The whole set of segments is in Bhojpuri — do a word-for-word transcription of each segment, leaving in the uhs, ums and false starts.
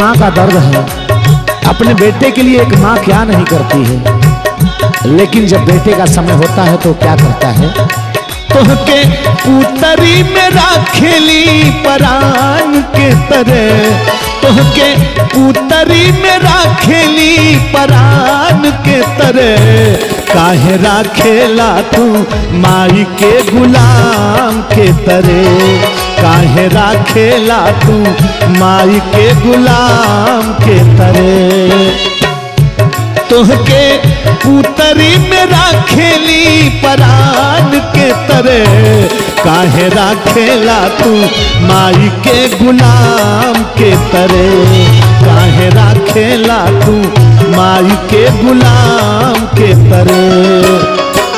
माँ का दर्द है। अपने बेटे के लिए एक माँ क्या नहीं करती है, लेकिन जब बेटे का समय होता है तो क्या करता है। तोहके पुतरी में राखेली परान के तरह, तोहके पुतरी में राखेली परान के तरह, काहे राखेला तू माई के गुलाम के तरह, काहे राखेला तू माई के गुलाम के तरह। तोहके पुतरी में राखेली परान के तरह, काहे राखेला तू माई के गुलाम के तरह, काहे राखेला तू माई के गुलाम के तरह।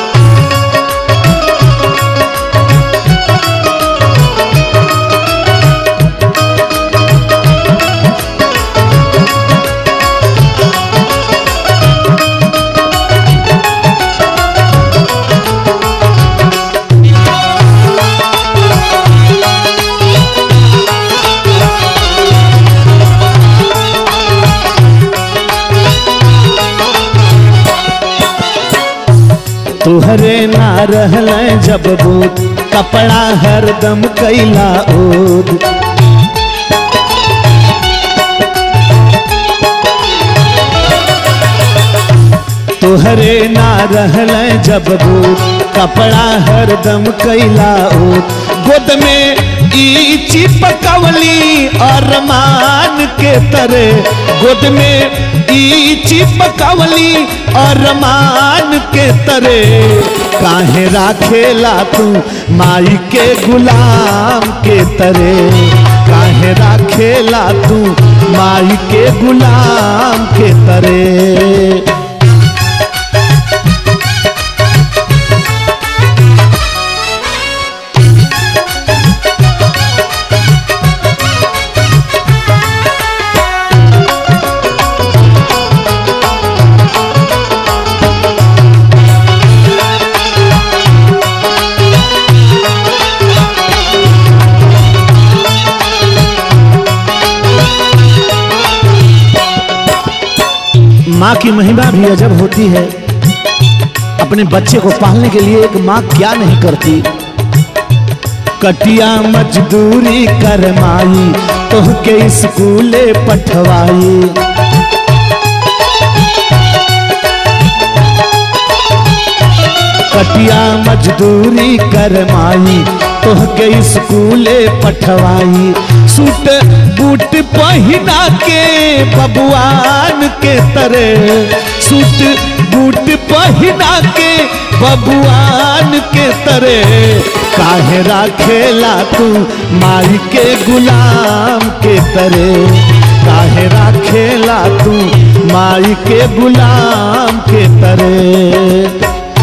तुहरे ना रहल जब बूत, कपड़ा हरदम कैला ओद। तुहरे ना रहल जब बूत, कपड़ा हरदम कैला ओद। गोद में ई चिपकवली अरमान के तरह, गोद में ई चिपकवली अरमान के तरह, काहे राखेला तू माई के गुलाम के तरह, काहे राखेला तू माई के गुलाम के तरह। माँ की महिमा भी अजब होती है। अपने बच्चे को पालने के लिए एक माँ क्या नहीं करती। कटिया मजदूरी कर माई, तोहके स्कूले पठवाई। कटिया मजदूरी कर माई, तोहके स्कूले पठवाई। सूट बूट पहिना के बबुआन के तरह, सूट बूट पहिना के बबुआन के तरह, काहे राखेला तू माई के गुलाम के तरह, काहे राखेला तू माई के गुलाम के तरह।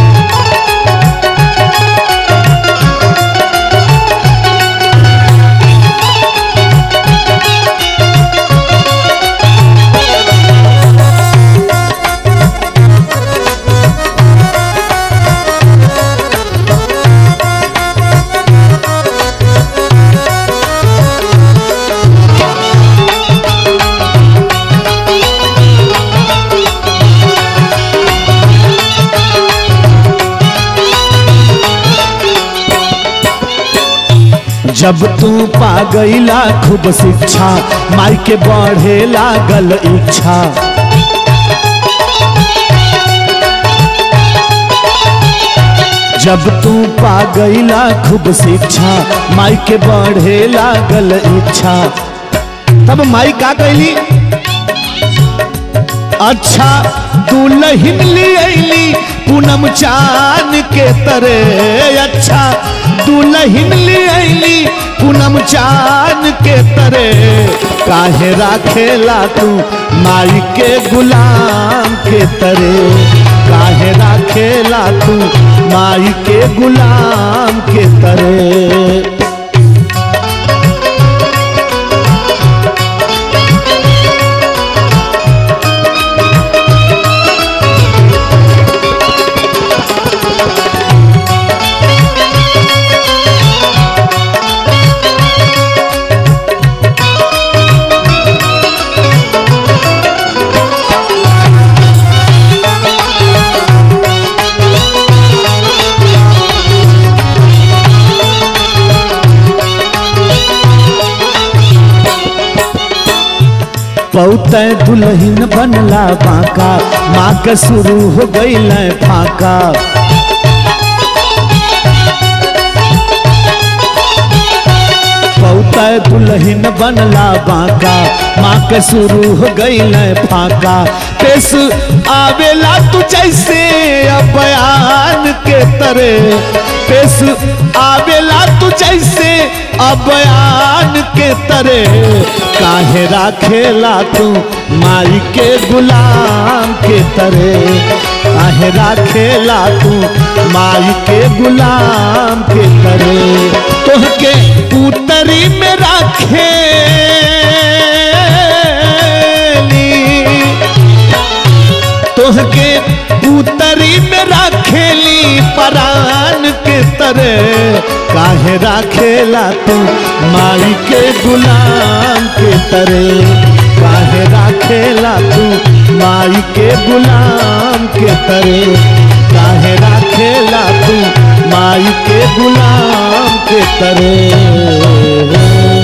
जब तू पा गईला खूब शिक्षा, माई के बढ़े लागल इच्छा। जब तू पा गईला खूब शिक्षा, माई के बढ़े लागल इच्छा। तब माई का कहली, अच्छा दुल्हन ले अली पूनम चांद के तरह, अच्छा दुल्हन ले अली पूनम चांद के तरह, काहे राखेला तू माई के गुलाम के तरह, काहे राखेला तू माई के गुलाम के तरह। बहुत दुल्हन बनला बाका, माँ के शुरू हो गई फाका। बहुत दुल्हन बनला बाका, माँ के शुरू हो गई फाका। पेश आवेला तू जैसे बयान के तरह, पेश आवेला तू जैसे बयान के तरह। काहे राखेला तू माई के गुलाम के तरह, काहे राखेला तू माई के गुलाम के तरह। तोहके उतरी में राखेली, तोहके उतरी में राखेली परान के तरह। काहे राखेला तू माई के गुलाम के तरह, काहे राखेला तू माई के गुलाम के तरह, काहे राखेला तू माई के गुलाम के तरह।